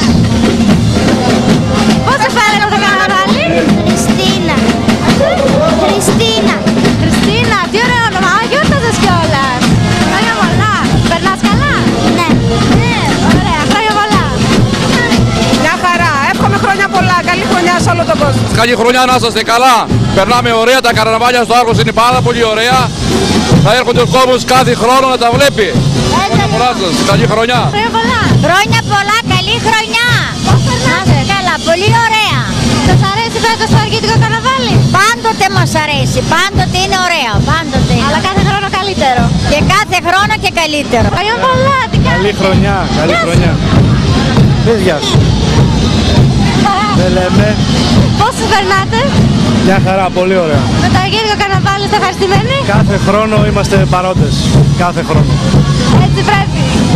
Πώς σε φέρετε το καρναβάλι? Χριστίνα. Χριστίνα. Χριστίνα, τι ωραίο όνομα, γιόρταζες κιόλας. Χρόνια πολλά. Περνάς καλά? Ναι. Ναι, ωραία, χρόνια πολλά. Μια χαρά, εύχομαι χρόνια πολλά, καλή χρονιά σε όλο τον κόσμο. Καλή χρονιά, να είστε καλά. Περνάμε ωραία, τα καρναβάλια στο Άργος είναι πάρα πολύ ωραία. Θα έρχονται ο κόσμος κάθε χρόνο να τα βλέπει. Χρόνια πολλά σας, καλή χρονιά. Χρόνια πολλά. Χρόνια πολλά, καλή χρονιά. Πώς περνάτε? Καλά, πολύ ωραία. Σας αρέσει φέτος το αργητικό καρναβάλι? Πάντοτε μας αρέσει, πάντοτε είναι ωραίο, πάντοτε. Αλλά κάθε χρόνο καλύτερο. Και κάθε χρόνο και καλύτερο. Χρόνια πολλά, τι κάνετε? Καλή χρονιά, καλή χρονιά. Παιδιά σου. Δεν λέμε. Πώς σας περνάτε? Μια χαρά, πολύ ωραία. Με το αργητικό καρναβάλι είστε ευχαριστημένοι? Κάθε χρόνο είμαστε παρόντες. Κάθε χρόνο. Έτσι πρέπει.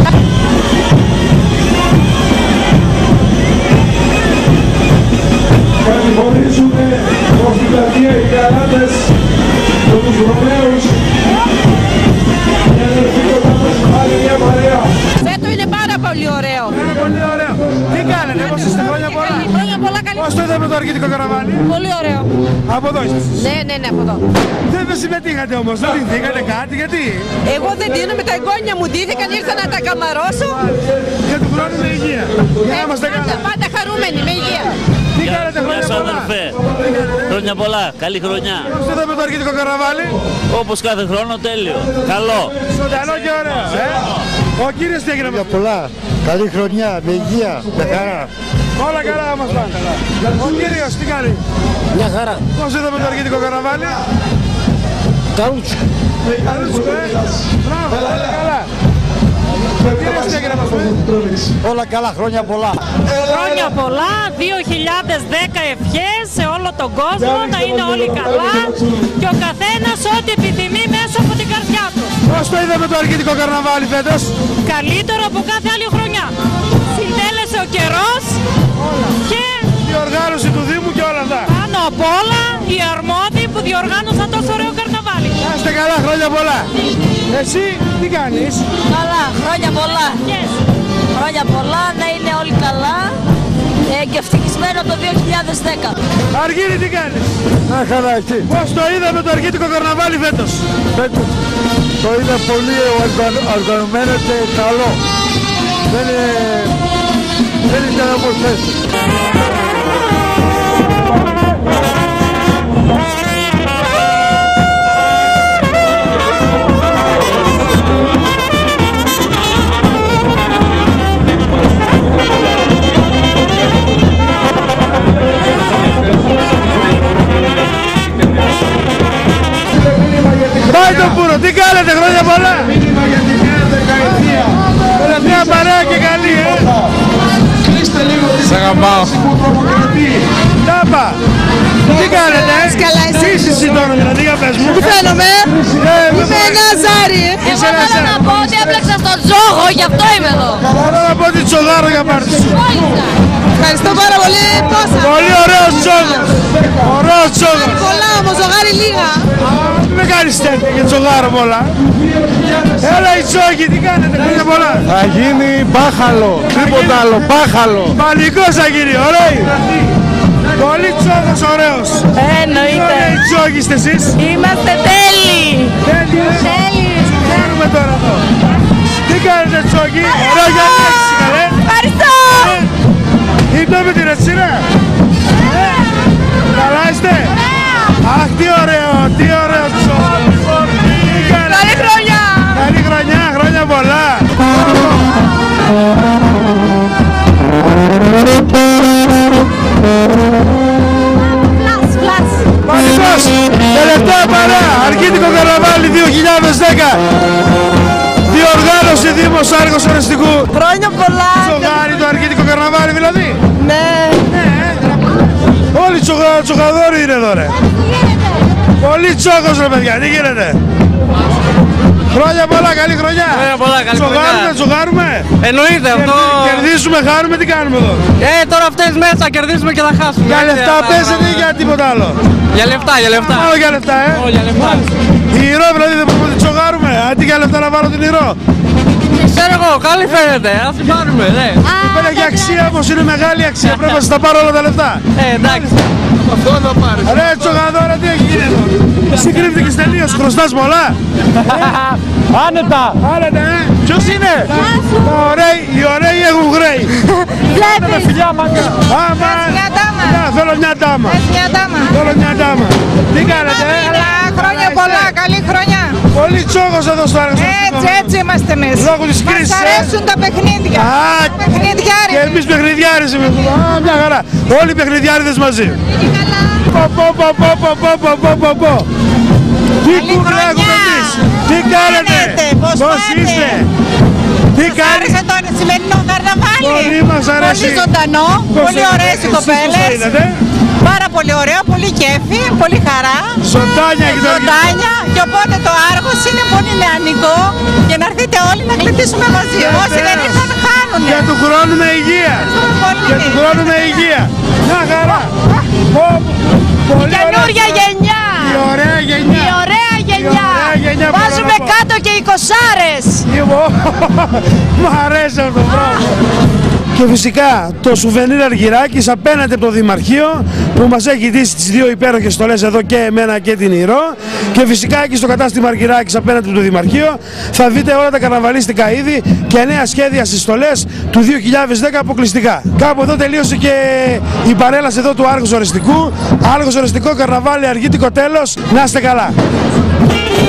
Κατηγορίζουμε ως την πλατεία οι καράτες με τους Ρωμαίους για να έρθει πάλι μια παρέα. Φέτο είναι πάρα πολύ ωραίο. Είναι πολύ ωραίο. Τι κάνετε, πώς είστε, χρόνια πολλά. Χρόνια πολλά, καλή. Πώς το είδαμε το αργητικό καρναβάλι? Πολύ ωραίο. Από εδώ είστε. Ναι, ναι, ναι, από εδώ. Δεν συμμετείχατε όμως, δεν δίνετε κάτι, γιατί? Εγώ δεν δίνω, με τα εγγόνια μου ντύθηκαν, ήρθα να τα καμαρώσω. Για του χρόνου με υγεία. Για να είμαστε καλά. Πάντα, πάντα χαρούμενοι, με υγεία. Τι κάνετε, χρόνια πολλά. Χρόνια πολλά, καλή χρονιά. Πώς το είδαμε το αργητικό καρναβάλι? Όπως κάθε χρόνο, τέλειο. Καλό. Καλό και ωραίο, ε. Ο κύριος τι έγινε? Χρόνια πολλά, καλή χρονιά, με υγεία, με χαρά. Όλα καλά μας πάνε. Ο κύριος τι κάνει? Μια χαρά. Πώς είδαμε το αργητικό καρναβάλι? Καρούτσο. Καρούτσο, ε. Μπράβο, όλα καλά. Ο κύριος τι έγινε μας πάνε? Όλα καλά, χρόνια πολλά. Χρόνια πολλά, δύο χιλιάδες δέκα ευχές σε όλο τον κόσμο, να είναι όλοι καλά και ο καθένας ό,τι επιθυμεί μέσα από την καρδιά του. Πώς το είδαμε το αργητικό καρναβάλι φέτος? Καλύτερο από κάθε άλλη χρονιά. Συντέλεσε ο καιρός και η οργάνωση του Δήμου και όλα αυτά. πάνω απ' όλα οι αρμόδιοι που διοργάνωσαν τόσο ωραίο καρναβάλι. Να είστε καλά, χρόνια πολλά. Εσύ τι κάνεις? Καλά, χρόνια πολλά. Yes. Χρόνια πολλά, να είναι όλοι καλά ε, και ευτυχισμένο το δύο χιλιάδες δέκα. Αργύρι τι κάνεις? Να χαρά, εσύ. Πώς το είδαμε το αργητικό καρναβάλι φέτος? Φέτος το είδα πολύ οργαν- οργανωμένο και καλό. Δεν, ε, δεν ήταν όπως θες. Πάει το πουρο, τι κάνετε, χρόνια πολλά. Μια παρέα και καλή, ε. Σ' αγαπάω. Τάπα, τι κάνετε, ε. Καλά, εσύ. Τι είσαι εσύ τώρα, δηλαδή, για πες μου. Τι φαίνομαι, είμαι ένα ζάρι. Εγώ θέλω να πω ότι έπλεξα στον τζόγο, γι' αυτό είμαι εδώ. Θέλω να πω ότι τσογάρω για πάρτι σου. Ευχαριστώ πάρα πολύ. Πόσα. Πολύ ωραίος τσόγος. Ωραίος τσόγος. Πολλά όμως, ζογάρι λίγα. Μην με κάνεις τέτοια και τσογάρω πολλά. Έλα οι τσόγοι, τι κάνετε, χρόνια πολλά. Θα γίνει μπάχαλο, τίποτα άλλο, μπάχαλο. Παλικός θα γίνει, ωραίοι. Πολύ τσόγος, ωραίος. Εννοείται. Τι ωραίοι τσόγοι είστε εσείς? Είμαστε τέλειοι. Τέλειες. Τέλειοι. Κάνουμε τώρα εδώ. Τι κάνετε τσόγοι, ωραίο για να έχεις καλέ. Ευχαριστώ. Ήρθε με την ετσίνα. Καλά είστε. Αχ, τι ωραίο, τι ωραίο τσόγος. Καλή χρονιά. Καλή χρονιά, χρόνια πολλά. Φλας, φλας. Πανικός, τελευταία παρέα, αργητικό καρναβάλι δύο χιλιάδες δέκα. Διοργάνωση Δήμος Άργος Ορεστικού. Χρόνια πολλά. Τσογάρι το αργητικό καρναβάλι ο Τσοχαδόρου είναι εδώ ρε. Πολύ τσόκος ρε παιδιά, τι γίνεται. Χρόνια πολλά, καλή χρονιά. Χρόνια πολλά, καλή χρονιά. Τσογάρουμε, τσογάρουμε. Εννοείται αυτό. Κερδίσουμε, χάρουμε, τι κάνουμε εδώ. Ε, τώρα αυτές τις μέρες θα κερδίσουμε και θα χάσουμε. Για λεφτά παίζετε ή για τίποτα άλλο. Για λεφτά, για λεφτά. Μόνο για λεφτά, ε. Μόνο για λεφτά. Η Ηρώ δηλαδή δεν μπορούμε να την τσογάρουμε. Αντί για λεφτά να βάλω την Ηρώ. Ξέρω εγώ, καλή φαίνεται, ας την πάρουμε, ναι. Πέρα για αξία όμως, είναι μεγάλη αξία, πρέπει να σας τα πάρω όλα τα λεφτά. Ε, εντάξει. Αυτό θα πάρεις. Ρε Τσογαδόρα, τι έχει γίνει εδώ. Συγκρύφτηκες τελείως, χρωστάς πολλά. Άνετα. Άνετα, ε. Ποιος είναι? Τα ωραίοι, οι ωραίοι έχουν χρέη. Βλέπετε φιλιά μάγκα. Άμα. Μια ντάμα. Θέλω μια ντάμα. Μια ντάμα. Θέλω μια ντάμα. Τι κάνετε, ε. Καλά, χρόνια πολλά, καλή χρονιά. Πολύ τσόκος εδώ στο άργο. Έτσι, έτσι είμαστε εμείς. Λόγω της κρίσης. Μας αρέσουν τα παιχνίδια. Α, παιχνιδιάρες. Και εμείς παιχνιδιάρες είμαστε. Α, μια χαρά. Όλοι οι παιχνιδιάριδες μαζί. Πω, πω, πω, πω, πω, πω, πω, πω, πω, πω. Τι κούκλα έχουμε εμείς. Τι κάνετε. Πώς είστε. Τι κάνετε. Άρεσε το σημερινό καρναβάλι. Πολύ μας αρέσει. Πολύ ζωντανό. Πολύ ωραίες οι κοπέλες. Πάρα πολύ ωραίο, πολύ κέφι, πολύ χαρά. Ζωντάνια και Ζωντάνια. Και οπότε το Άργος είναι πολύ νεανικό. Για να έρθετε όλοι να κλειτήσουμε μαζί. Όσοι δεν ήρθαν χάνουνε. Για του χρόνου με υγεία. Για του χρόνου με υγεία. Μια χαρά. Η καινούργια γενιά. Η ωραία γενιά. Η ωραία γενιά. γενιά Βάζουμε κάτω και οι κοσάρες. Μ' αρέσει αυτό το πράγμα. Και φυσικά το σουβενίρ Αργυράκης απέναντι από το Δημαρχείο που μας έχει δίσει τις δύο υπέροχες στολές εδώ και εμένα και την Ηρώ. Και φυσικά εκεί στο κατάστημα Αργυράκης απέναντι από το Δημαρχείο θα δείτε όλα τα καρναβαλίστικα είδη και νέα σχέδια στις στολές του δύο χιλιάδες δέκα αποκλειστικά. Κάπου εδώ τελείωσε και η παρέλαση εδώ του Άργους Οριστικού. Άργος Οριστικό, καρναβάλι, αργήτικο τέλος. Να είστε καλά.